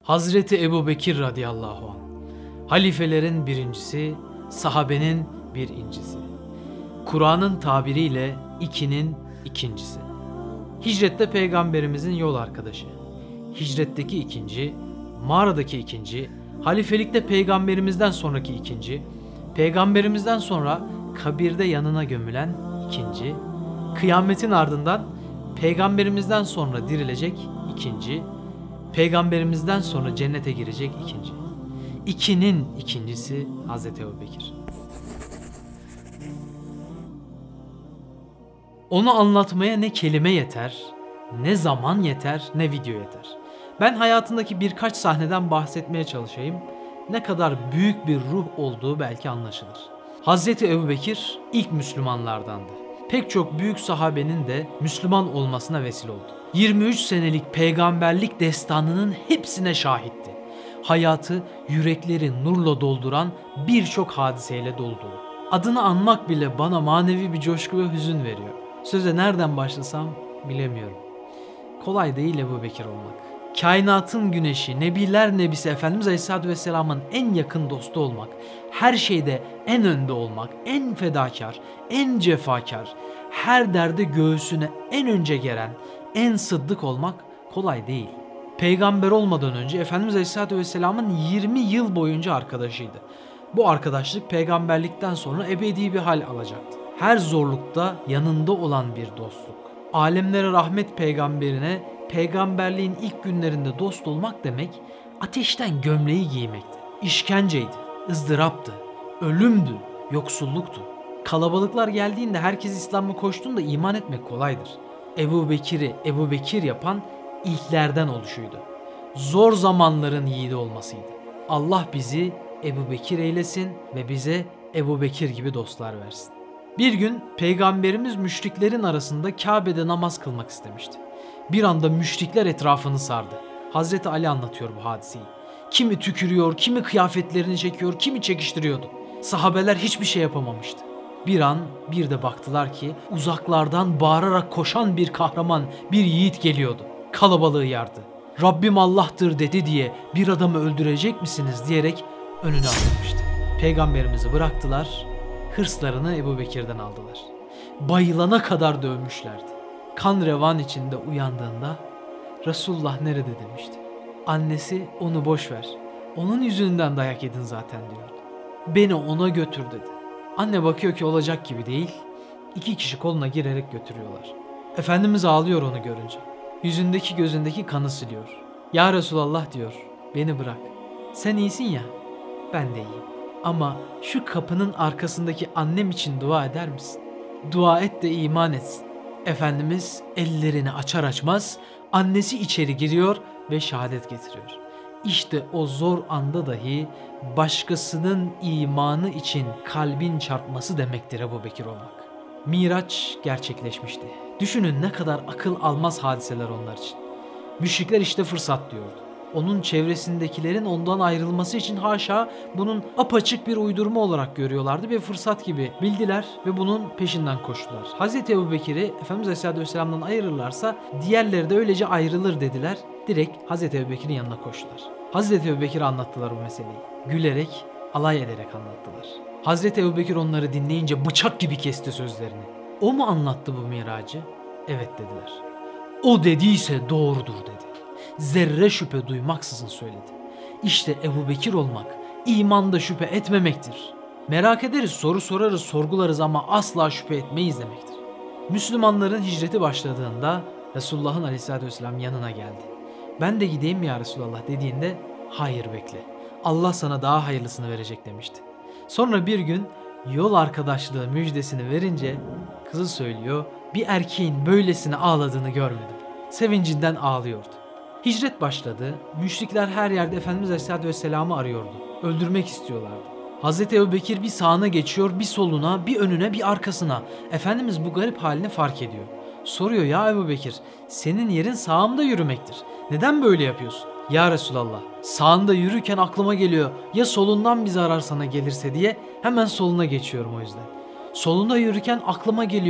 Hazreti Ebubekir radıyallahu anh, halifelerin birincisi, sahabenin bir incisi. Kur'an'ın tabiriyle ikinin ikincisi. Hicrette peygamberimizin yol arkadaşı. Hicretteki ikinci, mağaradaki ikinci, halifelikte peygamberimizden sonraki ikinci, peygamberimizden sonra kabirde yanına gömülen ikinci, kıyametin ardından peygamberimizden sonra dirilecek ikinci, peygamberimizden sonra cennete girecek ikinci. İkinin ikincisi Hazreti Ebubekir. Onu anlatmaya ne kelime yeter, ne zaman yeter, ne video yeter. Ben hayatındaki birkaç sahneden bahsetmeye çalışayım. Ne kadar büyük bir ruh olduğu belki anlaşılır. Hazreti Ebubekir ilk Müslümanlardandı. Pek çok büyük sahabenin de Müslüman olmasına vesile oldu. 23 senelik peygamberlik destanının hepsine şahitti. Hayatı yürekleri nurla dolduran birçok hadiseyle dolu dolu. Adını anmak bile bana manevi bir coşku ve hüzün veriyor. Söze nereden başlasam bilemiyorum. Kolay değil Ebubekir olmak. Kainatın güneşi, Nebiler Nebisi Efendimiz Aleyhisselatü Vesselam'ın en yakın dostu olmak, her şeyde en önde olmak, en fedakar, en cefakar, her derde göğsüne en önce gelen, en sıddık olmak kolay değil. Peygamber olmadan önce Efendimiz Aleyhisselatü Vesselam'ın 20 yıl boyunca arkadaşıydı. Bu arkadaşlık peygamberlikten sonra ebedi bir hal alacaktı. Her zorlukta yanında olan bir dostluk. Alemlere rahmet peygamberine peygamberliğin ilk günlerinde dost olmak demek ateşten gömleği giymekti. İşkenceydi, ızdıraptı, ölümdü, yoksulluktu. Kalabalıklar geldiğinde herkes İslam'a koştuğunda iman etmek kolaydır. Ebubekir'i Ebubekir yapan ilklerden oluşuydu. Zor zamanların yiğidi olmasıydı. Allah bizi Ebubekir eylesin ve bize Ebubekir gibi dostlar versin. Bir gün Peygamberimiz müşriklerin arasında Kabe'de namaz kılmak istemişti. Bir anda müşrikler etrafını sardı. Hazreti Ali anlatıyor bu hadiseyi. Kimi tükürüyor, kimi kıyafetlerini çekiyor, kimi çekiştiriyordu. Sahabeler hiçbir şey yapamamıştı. Bir an bir de baktılar ki uzaklardan bağırarak koşan bir kahraman, bir yiğit geliyordu. Kalabalığı yardı. Rabbim Allah'tır dedi diye bir adamı öldürecek misiniz diyerek önüne atılmıştı. Peygamberimizi bıraktılar, hırslarını Ebubekir'den aldılar. Bayılana kadar dövmüşlerdi. Kan revan içinde uyandığında Resulullah nerede demişti. Annesi onu boş ver, onun yüzünden dayak yedin zaten diyordu. Beni ona götür dedi. Anne bakıyor ki olacak gibi değil, 2 kişi koluna girerek götürüyorlar. Efendimiz ağlıyor onu görünce. Yüzündeki gözündeki kanı siliyor. Ya Resulallah diyor, beni bırak. Sen iyisin ya, ben de iyiyim. Ama şu kapının arkasındaki annem için dua eder misin? Dua et de iman etsin. Efendimiz ellerini açar açmaz annesi içeri giriyor ve şehadet getiriyor. İşte o zor anda dahi başkasının imanı için kalbin çarpması demektir Ebubekir olmak. Miraç gerçekleşmişti. Düşünün ne kadar akıl almaz hadiseler onlar için. Müşrikler işte fırsat diyordu. Onun çevresindekilerin ondan ayrılması için haşa bunun apaçık bir uydurma olarak görüyorlardı ve fırsat gibi bildiler ve bunun peşinden koştular. Hazreti Ebubekir'i Efendimiz Aleyhisselatü Vesselam'dan ayırırlarsa diğerleri de öylece ayrılır dediler. Direkt Hazreti Ebubekir'in yanına koştular. Hazreti Ebubekir'e anlattılar bu meseleyi. Gülerek, alay ederek anlattılar. Hazreti Ebubekir onları dinleyince bıçak gibi kesti sözlerini. O mu anlattı bu miracı? Evet dediler. O dediyse doğrudur dedi. Zerre şüphe duymaksızın söyledi. İşte Ebubekir olmak, imanda şüphe etmemektir. Merak ederiz, soru sorarız, sorgularız ama asla şüphe etmeyiz demektir. Müslümanların hicreti başladığında Resulullah'ın Aleyhisselatü Vesselam yanına geldi. Ben de gideyim mi ya Resulallah dediğinde hayır bekle. Allah sana daha hayırlısını verecek demişti. Sonra bir gün yol arkadaşlığı müjdesini verince kızı söylüyor, bir erkeğin böylesine ağladığını görmedim. Sevincinden ağlıyordu. Hicret başladı. Müşrikler her yerde Efendimiz Aleyhisselatü Vesselam'ı arıyordu. Öldürmek istiyorlardı. Hazreti Ebubekir bir sağına geçiyor, bir soluna, bir önüne, bir arkasına. Efendimiz bu garip halini fark ediyor. Soruyor ya Ebubekir, senin yerin sağımda yürümektir. Neden böyle yapıyorsun? Ya Resulallah, sağında yürürken aklıma geliyor ya solundan bir zarar sana gelirse diye hemen soluna geçiyorum o yüzden. Solunda yürürken aklıma geliyor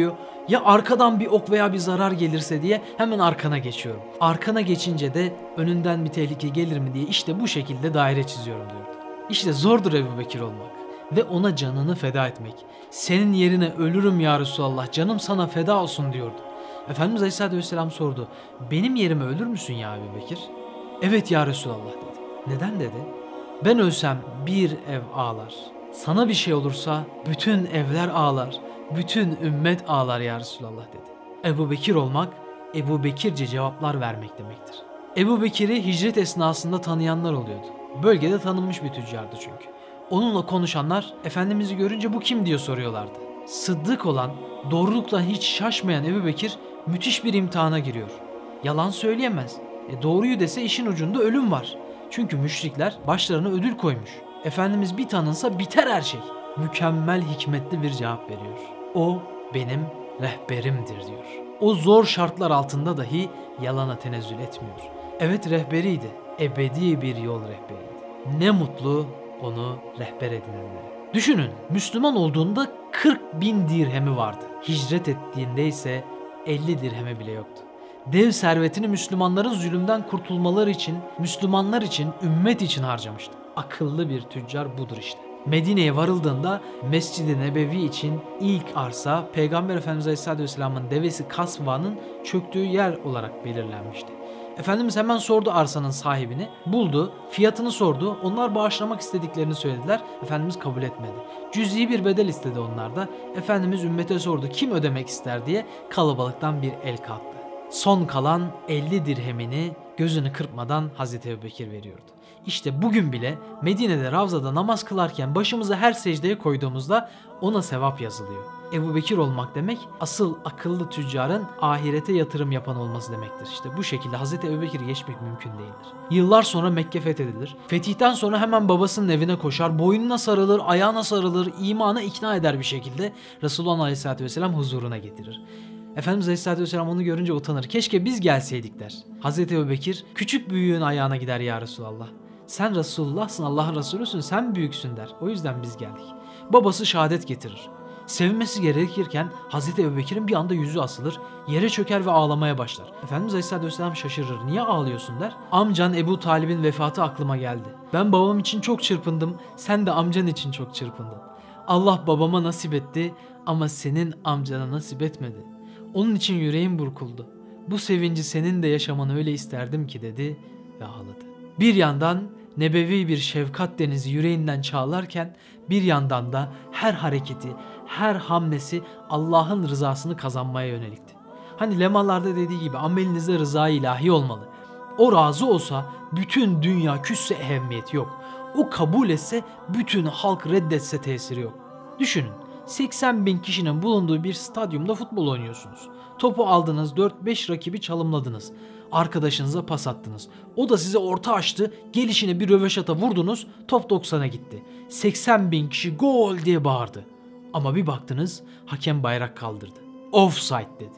Ya arkadan bir ok veya bir zarar gelirse diye hemen arkana geçiyorum. Arkana geçince de önünden bir tehlike gelir mi diye işte bu şekilde daire çiziyorum diyordu. İşte zordur Ebu Bekir olmak ve ona canını feda etmek. Senin yerine ölürüm ya Resulallah, canım sana feda olsun diyordu. Efendimiz Aleyhisselatü Vesselam sordu. Benim yerime ölür müsün ya Ebu Bekir? Evet ya Resulallah dedi. Neden dedi? Ben ölsem bir ev ağlar. Sana bir şey olursa bütün evler ağlar. Bütün ümmet ağlar ya Resulallah dedi. Ebu Bekir olmak, Ebu Bekirce cevaplar vermek demektir. Ebu Bekir'i hicret esnasında tanıyanlar oluyordu. Bölgede tanınmış bir tüccardı çünkü. Onunla konuşanlar Efendimiz'i görünce bu kim diye soruyorlardı. Sıddık olan, doğruluktan hiç şaşmayan Ebu Bekir müthiş bir imtihana giriyor. Yalan söyleyemez. Doğruyu dese işin ucunda ölüm var. Çünkü müşrikler başlarına ödül koymuş. Efendimiz bir tanınsa biter her şey. Mükemmel hikmetli bir cevap veriyor. O benim rehberimdir diyor. O zor şartlar altında dahi yalana tenezzül etmiyor. Evet rehberiydi. Ebedi bir yol rehberiydi. Ne mutlu onu rehber edinenlere. Düşünün, Müslüman olduğunda 40.000 dirhemi vardı. Hicret ettiğinde ise 50 dirhemi bile yoktu. Dev servetini Müslümanların zulümden kurtulmaları için, Müslümanlar için, ümmet için harcamıştı. Akıllı bir tüccar budur işte. Medine'ye varıldığında Mescid-i Nebevi için ilk arsa Peygamber Efendimiz Aleyhisselatü Vesselam'ın devesi Kasva'nın çöktüğü yer olarak belirlenmişti. Efendimiz hemen sordu arsanın sahibini, buldu, fiyatını sordu, onlar bağışlamak istediklerini söylediler, Efendimiz kabul etmedi. Cüz'i bir bedel istedi onlar da, Efendimiz ümmete sordu kim ödemek ister diye, kalabalıktan bir el kalktı. Son kalan 50 dirhemini gözünü kırpmadan Hazreti Ebubekir veriyordu. İşte bugün bile Medine'de Ravza'da namaz kılarken başımızı her secdeye koyduğumuzda ona sevap yazılıyor. Ebubekir olmak demek asıl akıllı tüccarın ahirete yatırım yapan olması demektir. İşte bu şekilde Hazreti Ebubekir'i geçmek mümkün değildir. Yıllar sonra Mekke fethedilir. Fetihten sonra hemen babasının evine koşar, boynuna sarılır, ayağına sarılır, imana ikna eder bir şekilde Resulullah Aleyhisselatü Vesselam huzuruna getirir. Efendimiz Aleyhisselatü Vesselam onu görünce utanır. Keşke biz gelseydik der. Hazreti Ebubekir küçük büyüğün ayağına gider ya Resulallah. Sen Resulullah'sın, Allah'ın Resulüsün, sen büyüksün der. O yüzden biz geldik. Babası şehadet getirir. Sevinmesi gerekirken Hazreti Ebubekir'in bir anda yüzü asılır, yere çöker ve ağlamaya başlar. Efendimiz Aleyhisselatü Vesselam şaşırır. Niye ağlıyorsun der. Amcan Ebu Talib'in vefatı aklıma geldi. Ben babam için çok çırpındım, sen de amcan için çok çırpındın. Allah babama nasip etti ama senin amcana nasip etmedi. Onun için yüreğim burkuldu. Bu sevinci senin de yaşamanı öyle isterdim ki dedi ve ağladı. Bir yandan nebevi bir şefkat denizi yüreğinden çağlarken bir yandan da her hareketi, her hamlesi Allah'ın rızasını kazanmaya yönelikti. Hani lemalarda dediği gibi amelinizde rıza ilahi olmalı. O razı olsa bütün dünya küsse ehemmiyeti yok. O kabul etse bütün halk reddetse tesiri yok. Düşünün 80.000 kişinin bulunduğu bir stadyumda futbol oynuyorsunuz. Topu aldınız 4-5 rakibi çalımladınız. Arkadaşınıza pas attınız. O da size orta açtı. Gelişine bir röveşata vurdunuz. Top 90'a gitti. 80.000 kişi gol diye bağırdı. Ama bir baktınız hakem bayrak kaldırdı. Offside dedi.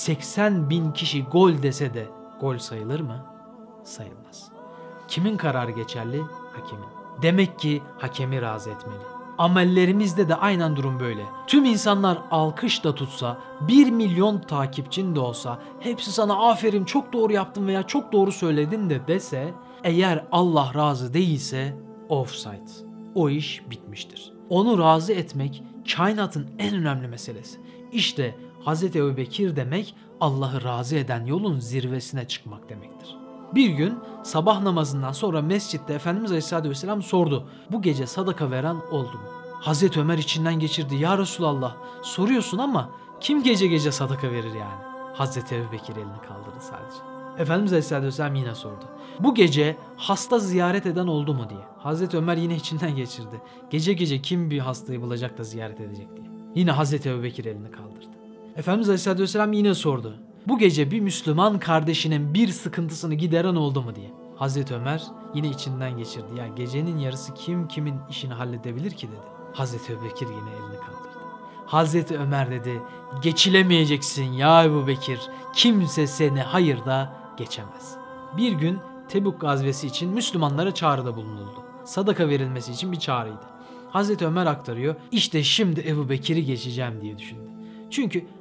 80.000 kişi gol dese de gol sayılır mı? Sayılmaz. Kimin kararı geçerli? Hakemin. Demek ki hakemi razı etmeli. Amellerimizde de aynen durum böyle. Tüm insanlar alkış da tutsa, 1 milyon takipçin de olsa, hepsi sana aferin çok doğru yaptın veya çok doğru söyledin de dese, eğer Allah razı değilse offside. O iş bitmiştir. Onu razı etmek kainatın en önemli meselesi. İşte Hz. Ebubekir demek Allah'ı razı eden yolun zirvesine çıkmak demektir. Bir gün sabah namazından sonra mescitte Efendimiz Aleyhisselatü Vesselam sordu. Bu gece sadaka veren oldu mu? Hazreti Ömer içinden geçirdi. Ya Resulallah soruyorsun ama kim gece gece sadaka verir yani? Hazreti Ebubekir elini kaldırdı sadece. Efendimiz Aleyhisselatü Vesselam yine sordu. Bu gece hasta ziyaret eden oldu mu diye. Hazreti Ömer yine içinden geçirdi. Gece gece kim bir hastayı bulacak da ziyaret edecek diye. Yine Hazreti Ebubekir elini kaldırdı. Efendimiz Aleyhisselatü Vesselam yine sordu. Bu gece bir Müslüman kardeşinin bir sıkıntısını gideren oldu mu diye. Hazreti Ömer yine içinden geçirdi. Ya gecenin yarısı kim kimin işini halledebilir ki dedi. Hazreti Ebubekir yine elini kaldırdı. Hazreti Ömer dedi, geçilemeyeceksin ya Ebubekir, kimse seni hayırda geçemez. Bir gün Tebuk gazvesi için Müslümanlara çağrıda bulunuldu. Sadaka verilmesi için bir çağrıydı. Hazreti Ömer aktarıyor, işte şimdi Ebubekir'i geçeceğim diye düşündü. Çünkü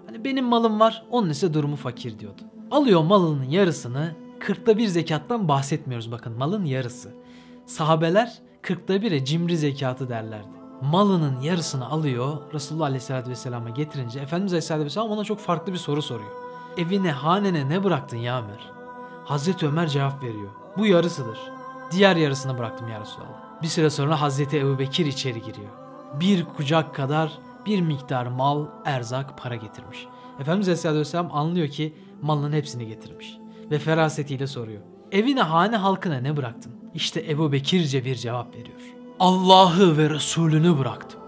Hani benim malım var, onun ise durumu fakir diyordu. Alıyor malının yarısını, 1/40 zekattan bahsetmiyoruz bakın, malın yarısı. Sahabeler 1/40'e cimri zekatı derlerdi. Malının yarısını alıyor, Resulullah Aleyhisselatü Vesselam'a getirince Efendimiz Aleyhisselatü Vesselam ona çok farklı bir soru soruyor. Evine, hanene ne bıraktın ya Ömer? Hazreti Ömer cevap veriyor. Bu yarısıdır. Diğer yarısını bıraktım ya Resulallah. Bir süre sonra Hazreti Ebubekir içeri giriyor. Bir kucak kadar bir miktar mal, erzak, para getirmiş. Efendimiz Aleyhisselatü Vesselam anlıyor ki malının hepsini getirmiş. Ve ferasetiyle soruyor. Evine, hane halkına ne bıraktın? İşte Ebubekirce bir cevap veriyor. Allah'ı ve Resulünü bıraktım.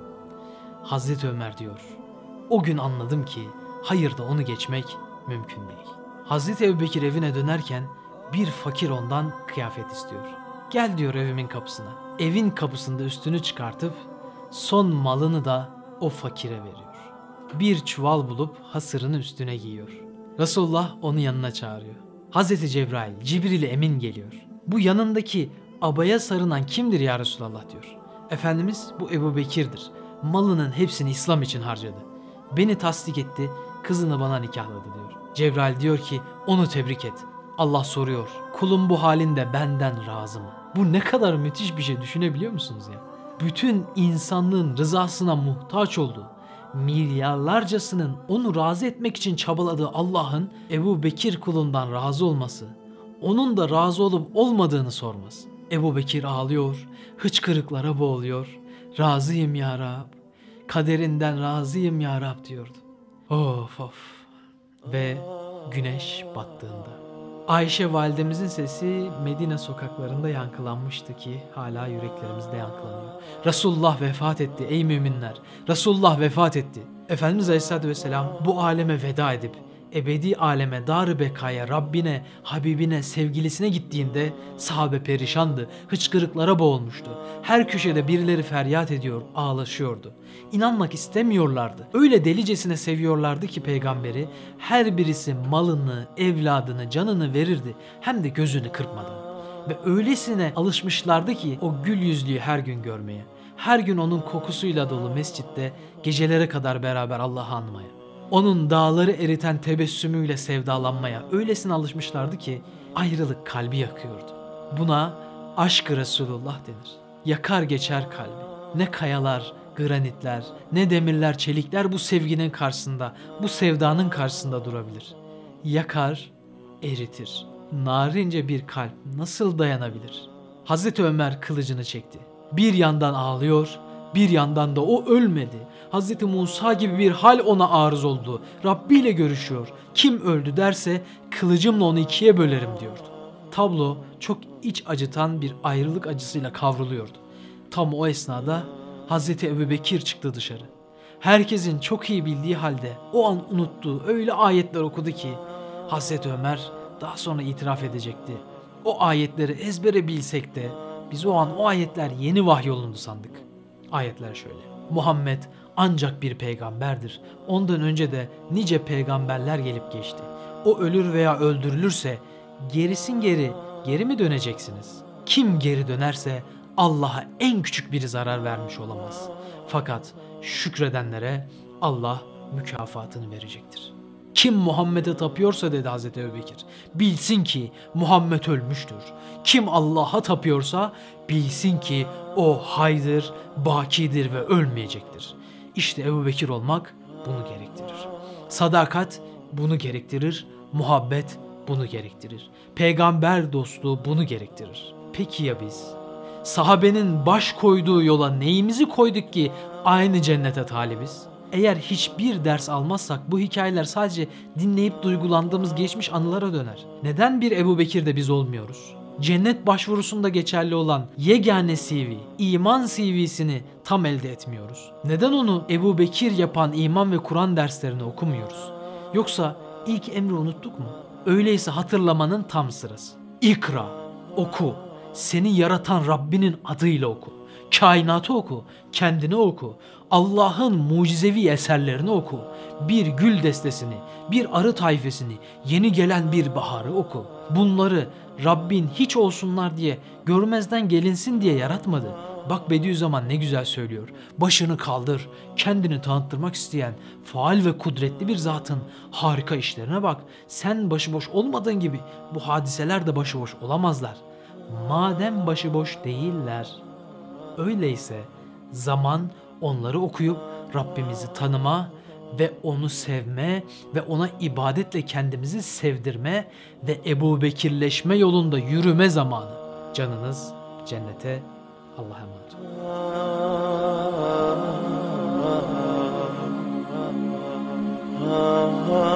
Hazreti Ömer diyor. O gün anladım ki hayırda onu geçmek mümkün değil. Hazreti Ebubekir evine dönerken bir fakir ondan kıyafet istiyor. Gel diyor evimin kapısına. Evin kapısında üstünü çıkartıp son malını da o fakire veriyor. Bir çuval bulup hasırını üstüne giyiyor. Resulullah onu yanına çağırıyor. Hazreti Cebrail, Cibril Emin geliyor. Bu yanındaki abaya sarınan kimdir ya Resulallah diyor. Efendimiz bu Ebubekir'dir. Malının hepsini İslam için harcadı. Beni tasdik etti, kızını bana nikahladı diyor. Cebrail diyor ki onu tebrik et. Allah soruyor, kulum bu halinde benden razı mı? Bu ne kadar müthiş bir şey, düşünebiliyor musunuz ya? Bütün insanlığın rızasına muhtaç olduğu, milyarlarcasının onu razı etmek için çabaladığı Allah'ın Ebubekir kulundan razı olması, onun da razı olup olmadığını sorması. Ebubekir ağlıyor, hıçkırıklara boğuluyor. Razıyım ya Rab, kaderinden razıyım ya Rab diyordu. Of of. Ve güneş battığında Ayşe validemizin sesi Medine sokaklarında yankılanmıştı ki hala yüreklerimizde yankılanıyor. Resulullah vefat etti ey müminler. Resulullah vefat etti. Efendimiz Aleyhisselatü Vesselam bu aleme veda edip ebedi aleme, dar-ı bekaya, Rabbine, Habibine, sevgilisine gittiğinde sahabe perişandı, hıçkırıklara boğulmuştu. Her köşede birileri feryat ediyor, ağlaşıyordu. İnanmak istemiyorlardı. Öyle delicesine seviyorlardı ki peygamberi, her birisi malını, evladını, canını verirdi, hem de gözünü kırpmadan. Ve öylesine alışmışlardı ki o gül yüzlüyü her gün görmeye, her gün onun kokusuyla dolu mescitte gecelere kadar beraber Allah'ı anmaya, onun dağları eriten tebessümüyle sevdalanmaya öylesine alışmışlardı ki ayrılık kalbi yakıyordu. Buna aşk-ı Resulullah denir. Yakar geçer kalbi. Ne kayalar, granitler, ne demirler, çelikler bu sevginin karşısında, bu sevdanın karşısında durabilir. Yakar, eritir. Narince bir kalp nasıl dayanabilir? Hazreti Ömer kılıcını çekti. Bir yandan ağlıyor, bir yandan da o ölmedi. Hazreti Musa gibi bir hal ona arız oldu. Rabbi ile görüşüyor. Kim öldü derse kılıcımla onu ikiye bölerim diyordu. Tablo çok iç acıtan bir ayrılık acısıyla kavruluyordu. Tam o esnada Hazreti Ebubekir çıktı dışarı. Herkesin çok iyi bildiği halde o an unuttuğu öyle ayetler okudu ki Hazreti Ömer daha sonra itiraf edecekti. O ayetleri ezbere bilsek de biz o an o ayetler yeni vahyolundu sandık. Ayetler şöyle. Muhammed ancak bir peygamberdir. Ondan önce de nice peygamberler gelip geçti. O ölür veya öldürülürse geri mi döneceksiniz? Kim geri dönerse Allah'a en küçük bir zarar vermiş olamaz. Fakat şükredenlere Allah mükafatını verecektir. Kim Muhammed'e tapıyorsa dedi Hazreti Ebubekir, bilsin ki Muhammed ölmüştür. Kim Allah'a tapıyorsa bilsin ki o haydır, bakidir ve ölmeyecektir. İşte Ebubekir olmak bunu gerektirir. Sadakat bunu gerektirir, muhabbet bunu gerektirir. Peygamber dostluğu bunu gerektirir. Peki ya biz? Sahabenin baş koyduğu yola neyimizi koyduk ki aynı cennete talibiz? Eğer hiçbir ders almazsak bu hikayeler sadece dinleyip duygulandığımız geçmiş anılara döner. Neden bir Ebubekir de biz olmuyoruz? Cennet başvurusunda geçerli olan yegane CV, iman CV'sini tam elde etmiyoruz. Neden onu Ebubekir yapan iman ve Kur'an derslerini okumuyoruz? Yoksa ilk emri unuttuk mu? Öyleyse hatırlamanın tam sırası. İkra, oku, seni yaratan Rabbinin adıyla oku. Kainatı oku, kendini oku, Allah'ın mucizevi eserlerini oku. Bir gül destesini, bir arı tayfesini, yeni gelen bir baharı oku. Bunları Rabbin hiç olsunlar diye, görmezden gelinsin diye yaratmadı. Bak Bediüzzaman ne güzel söylüyor. Başını kaldır, kendini tanıttırmak isteyen faal ve kudretli bir zatın harika işlerine bak. Sen başıboş olmadığın gibi bu hadiseler de başıboş olamazlar. Madem başıboş değiller, öyleyse zaman onları okuyup Rabbimizi tanıma ve onu sevme ve ona ibadetle kendimizi sevdirme ve Ebu Bekirleşme yolunda yürüme zamanı. Canınız cennete. Allah'a emanet olun.